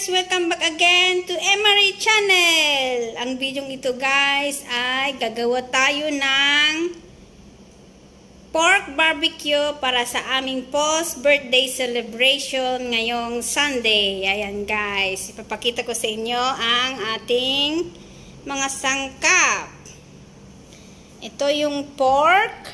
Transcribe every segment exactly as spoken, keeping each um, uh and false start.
guys! Welcome back again to Emery Channel! Ang video ito guys ay gagawa tayo ng pork barbecue para sa aming post-birthday celebration ngayong Sunday. Ayan guys, ipapakita ko sa inyo ang ating mga sangkap. Ito yung pork.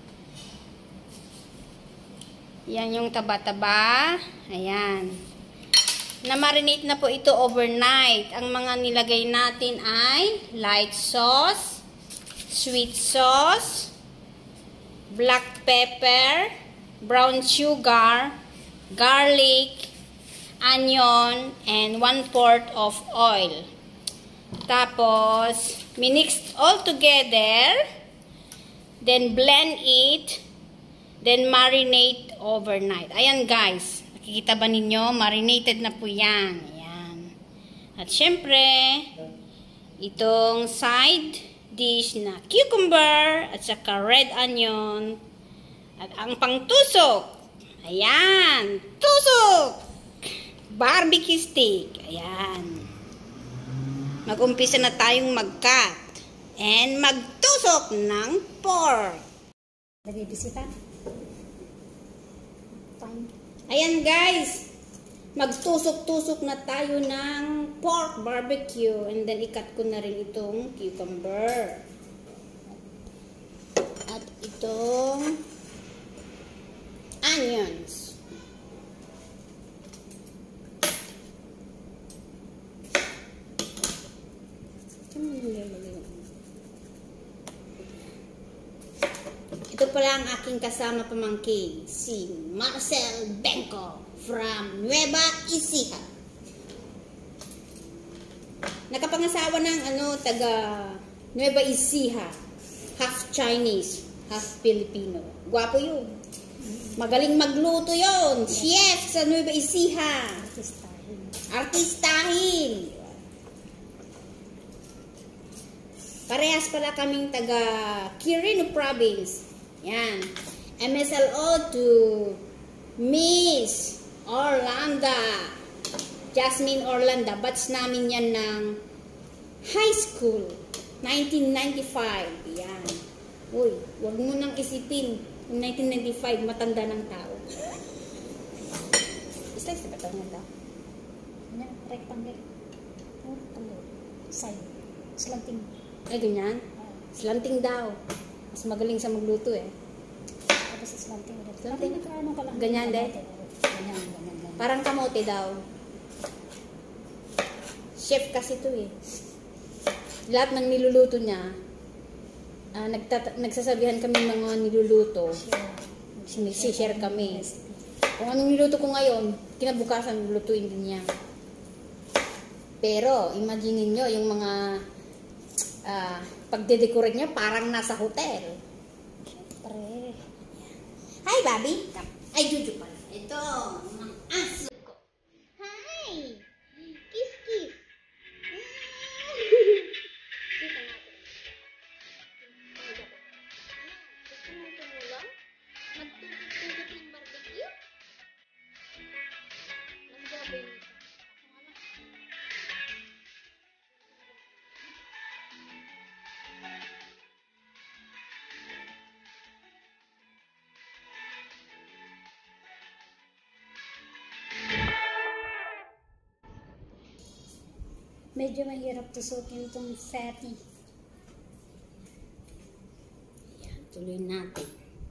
Yan yung taba-taba. Ayan. Na-marinate na po ito overnight. Ang mga nilagay natin ay light sauce, sweet sauce, black pepper, brown sugar, garlic, onion, and one-fourth of oil. Tapos, minix all together, then blend it, then marinate overnight. Ayan guys. Nakikita ba ninyo? Marinated na po yan. Ayan. At syempre, itong side dish na cucumber at saka red onion. At ang pangtusok. Ayan. Tusok! Barbecue stick. Ayan. Mag-umpisa na tayong mag-cut. And magtusok ng pork. Nabibisita? Ayan guys, magtusok-tusok na tayo ng pork barbecue and then ikat ko na rin itong cucumber at itong onions. Ito pala ang aking kasama pamangkin, si Marcel Benko from Nueva Ecija. Nakapangasawa ng ano, taga Nueva Ecija. Half Chinese, half Filipino. Gwapo yun. Magaling magluto yun. Chef sa Nueva Ecija. Artistahin. Artistahin. Parehas pala kaming taga Quirino Province. Yan. M S L O to Miss Orlando. Jasmine Orlando. Batch namin yan ng high school. nineteen ninety-five. Yan. Uy, wag mo nang isipin. Yung nineteen ninety-five, matanda ng tao. Slice ba ito nga daw? Ano? Rectangle. Oh, rectangle. Side. Slanting. Ay, ganyan? Slanting daw. Mas magaling sa magluto eh. Tapos sa slanting. Slanting ito ano ka lang. Ganyan din? Ganyan, ganyan, ganyan. Parang kamote daw. Chef kasi to eh. Lahat ng niluluto niya, uh, nagsasabihan kami mga niluluto. Sinishare kami. Kung anong niluto ko ngayon, kinabukasan lulutuin din niya. Pero, imagine niyo yung mga uh, pagde-decorate niya parang nasa hotel. Siyempre. Hi, Bobby. Ay, Juju pala. Ito, mga aso ko. Hi! Kiss, kiss. Kita natin. Gusto mo tumulong? Magtutut-tutut yung barbecue? Nagsabi niyo. Medyo mahirap tusukin itong fatty. Yan, tuloy natin.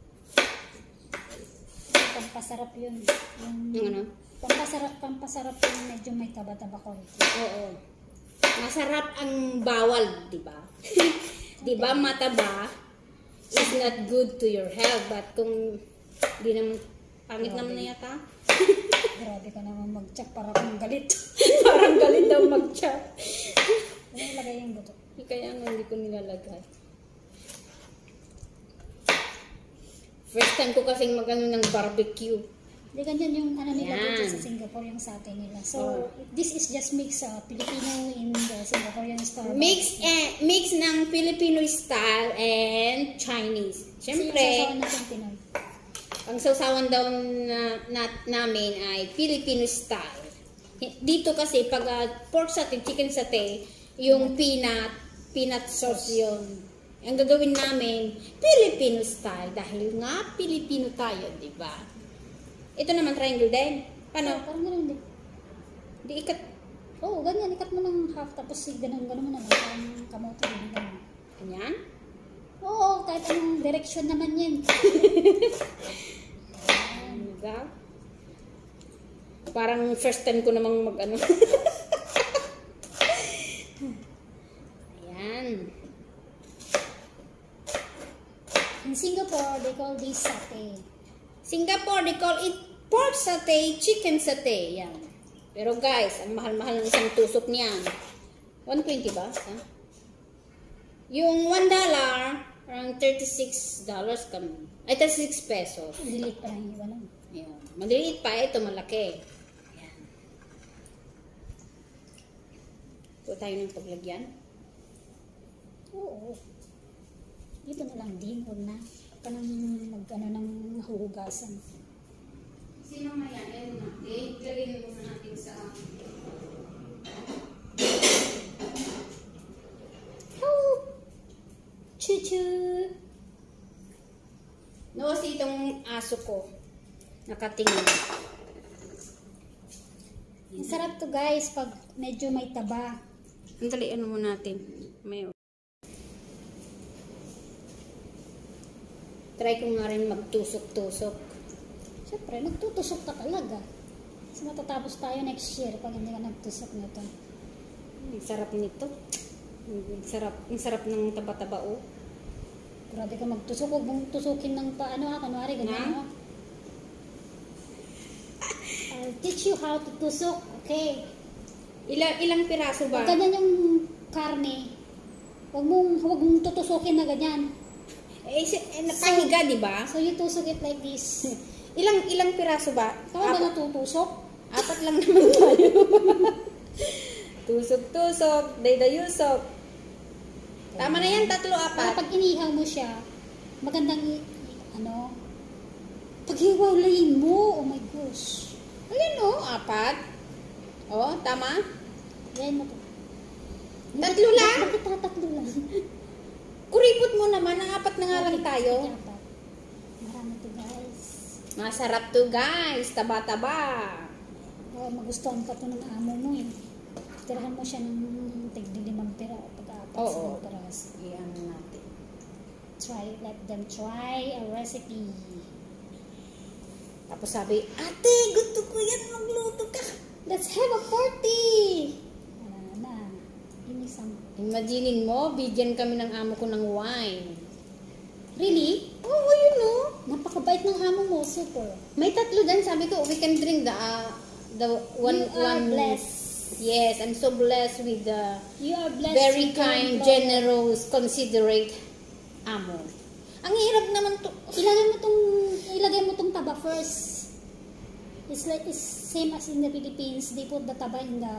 Pampasarap yun. Yung, Yung ano? Pampasarap, pampasarap yun. Medyo may taba-taba konti. Oo. Masarap ang bawal, di ba? Di ba mataba is not good to your health, but kung di naman, pangit naman na yata. Grabe ka naman mag-chop para kang galit. Parang galit daw mag-chop. Ano ilagay yung buto? Kaya nga hindi ko nilalagay. First time ko kasing mag-ano ng barbecue. Hindi ganyan yung ano nila Yan. dito sa Singapore, yung sate nila. So, Oh. this is just mix uh, Filipino in the Singaporean style. Mix eh, mix ng Filipino style and Chinese. Siyempre, Siyempre, natin Pinoy. ang sausawan daw na, na, namin ay Filipino style. Dito kasi pag uh, pork satay, chicken satay, yung peanut, peanut sauce yun. Ang gagawin namin, Filipino style. Dahil nga, Pilipino tayo, di ba? Ito naman triangle din. Paano? Oh, parang ganun din. Di ikat. Oo, oh, ganyan. Ikat mo ng half, tapos ganun, ganun mo naman. Parang kamote, ganun. Ganyan? Oo, kahit anong direksyon naman yan. Diba? Parang first time ko namang mag ano. Ayan. In Singapore, they call this satay. Singapore, they call it pork satay, chicken satay. Yan. Pero guys, ang mahal-mahal ng isang tusok niyan. one twenty ba? Huh? Yung one dollar, around thirty-six dollars kami. Ay, thirty-six pesos. Delete pa lang, iba lang. Yan. Maliliit pa, ito malaki. Yan. Ito tayo ng paglagyan. Oo. Dito na lang din, huwag na. Huwag ka nang mag-ano ng huhugasan. Kasi mamaya, yan natin. Lagyan mo natin sa... Oh! Chuchu! No, kasi itong aso ko. Nakatingin. Ang sarap to guys pag medyo may taba. Ang dali, ano mo natin. May... Try ko nga rin magtusok-tusok. Siyempre, nagtutusok ka talaga. Kasi matatapos tayo next year pag hindi ka nagtusok nito. Ang sarap nito. Ang sarap, ang sarap ng taba-taba, oh. Grabe ka magtusok. Huwag mong tusukin ng paano ha. Kunwari, ganyan ha. I'll teach you how to tusok. Okay. Ilang, ilang piraso ba? Pag ganyan yung karne, huwag mong, huwag mong tutusukin na ganyan. Eh, si- eh napahiga, di ba? So, you tusok it like this. Ilang ilang piraso ba? Ikaw ba natutusok? Apat lang naman tayo. Tusok-tusok, day-dayusok. Tama na yan, tatlo, Para apat. pag inihaw mo siya, magandang, i- i- ano, paghiwalayin mo. Oh my gosh. Ayan o, apat. O, tama? Yan mo to. Tatlo lang? Bakit tatatlo lang? Kuripot mo naman, ang apat na nga lang tayo. Apat. Marami to guys. Masarap to guys, taba-taba. Oh, magustuhan ka to ng amo mo eh. Tirahan mo siya ng tigdilimang pira pag-apat Oo. sa peras. Iyan natin. Try, let them try a recipe. Tapos sabi, ate, gusto ko yan, magluto ka. Let's have a party! Wala na. Inisang. Imaginin mo, bigyan kami ng amo ko ng wine. Really? Oo, yun o. Napakabait ng amo mo, super. May tatlo dyan, sabi ko, we can drink the, uh, the one, You are one. blessed. Yes, I'm so blessed with the You are blessed. very with your kind, employer. generous, considerate amo. Ang hirap naman to. Ilagay mo tong, ilagay mo tong taba first. It's like, it's same as in the Philippines. They put the taba in the...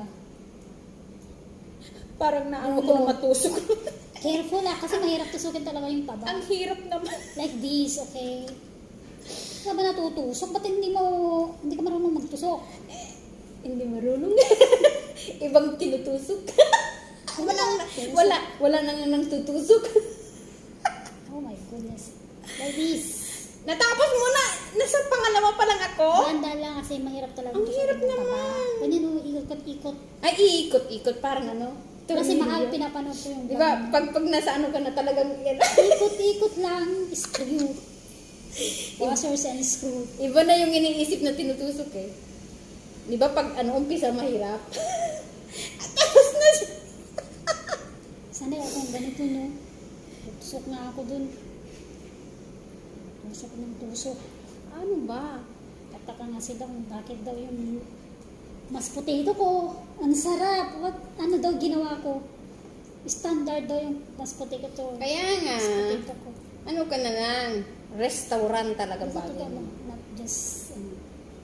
Parang naamo ko Oo. na matusok. Careful ah, kasi mahirap tusukin talaga yung taba. Ang hirap naman. Like this, okay? Ka ba natutusok? Ba't hindi mo, hindi ka marunong magtusok? Hindi marunong. Ibang tinutusok. wala, wala, wala nang nang tutusok. Oh my goodness. Like this. Natapos mo na. Nasa pangalawa pa lang ako. Banda lang kasi mahirap talaga. Ang tusukin hirap yung taba. naman. Ganyan o, ikot-ikot. Ay, iikot-ikot. Parang ano. Kasi tornilyo. mahal pinapanood ko yung Di ba? Pag, pag nasa ano ka na talagang yan. ikot-ikot lang, screw. Washers and screw. Iba na yung iniisip na tinutusok eh. Di ba pag ano, umpisa mahirap? At tapos na siya. Sanay akong ganito, no? Tusok na ako dun. Tusok ng tusok. Ano ba? Tataka nga sila kung bakit daw yung mas potato ko. Ang sarap. What, ano daw ginawa ko? Standard daw yung mas potato to. Kaya nga. Mas potato ko. Ano ka na lang? Restaurant talaga Ito bagay. to, not just, ano.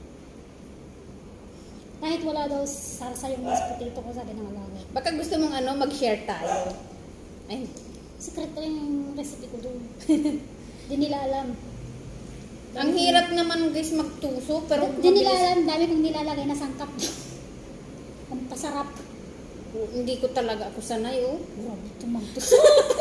Kahit wala daw salsa yung mas potato ko sa ginagawa. Baka gusto mong ano, mag-share tayo. Ay, Secret pa yung recipe ko doon. Di nila alam. ang hirap naman guys magtuso, pero Di nila mabilis. alam, dami kong nilalagay na sangkap. Pasarap. Oh, hindi ko talaga ako sanay, oh. Grabe, tumagtusok.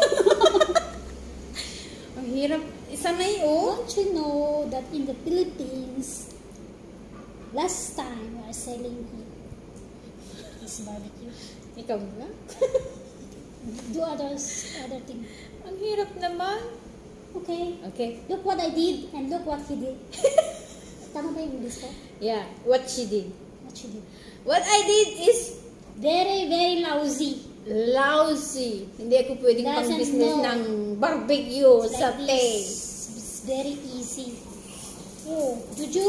Ang hirap isanay, oh. Don't you know that in the Philippines, last time we are selling it, this barbecue. Ikaw ba? Do others, other thing. Ang hirap naman. Okay. Okay. Look what I did and look what he did. Tama ba yung English ko? Yeah, what she did. What she did. What I did is Very, very lousy. lousy. Hindi ako pwedeng Doesn't pang-business know. ng barbecue It's sa like tay. this. It's very easy. Oh, Juju?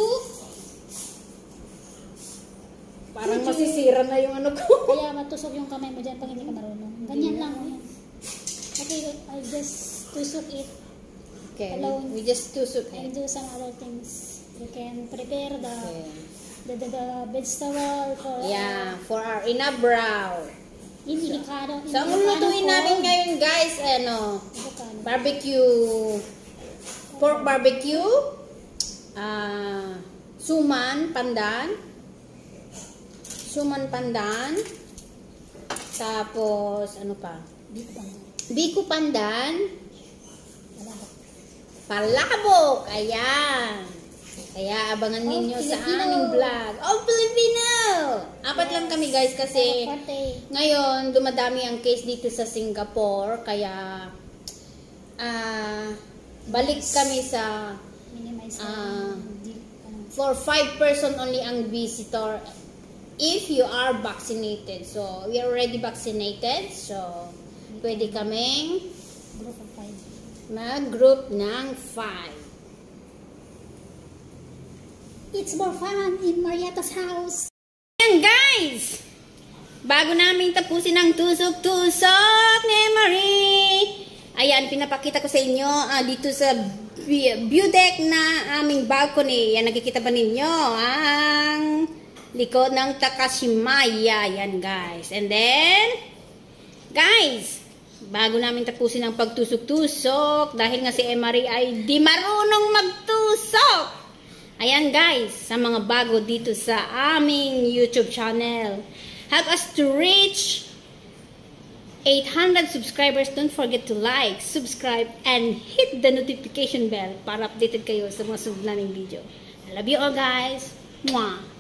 Parang Juju. masisira na yung ano ko. Kaya matusok yung kamay mo dyan pag hindi ka marunong. Ganyan lang. Oh, yan. Okay, I'll just tusok it Okay, Alone. we just tusok and it. do some other things. You can prepare the Okay. the, the, the vegetable for Yeah, for our inabraw. in Ilocano. So, ang lulutuin namin ngayon, guys, ano, Ilocano. barbecue, pork barbecue, ah, suman, pandan, suman, pandan, tapos, ano pa, Big bang. biko pandan, Malabak. palabok, ayan. Kaya abangan Oh, ninyo sa Filipino. aming vlog. Oh, Filipino! Apat lang kami, guys, kasi Parte. ngayon, dumadami ang case dito sa Singapore, kaya ah balik kami sa Minimize Ah. ang di- ano. for five person only ang visitor if you are vaccinated. So, we are already vaccinated, so pwede kaming Group of five. mag-group ng five. It's more fun in Marieta's house. Ayan, guys! Bago namin tapusin ang tusok-tusok ni Marie, ayan, pinapakita ko sa inyo ah, dito sa view deck na aming balcony. Yan, nakikita ba ninyo? Ang likod ng Takashimaya. Yan, guys. And then, guys, bago namin tapusin ang pagtusok-tusok, dahil nga si Marie ay di marunong magtusok. Ayan, guys, sa mga bago dito sa aming YouTube channel, help us to reach eight hundred subscribers. Don't forget to like, subscribe, and hit the notification bell para updated kayo sa mga sunod naming video. I love you all, guys. Mwah!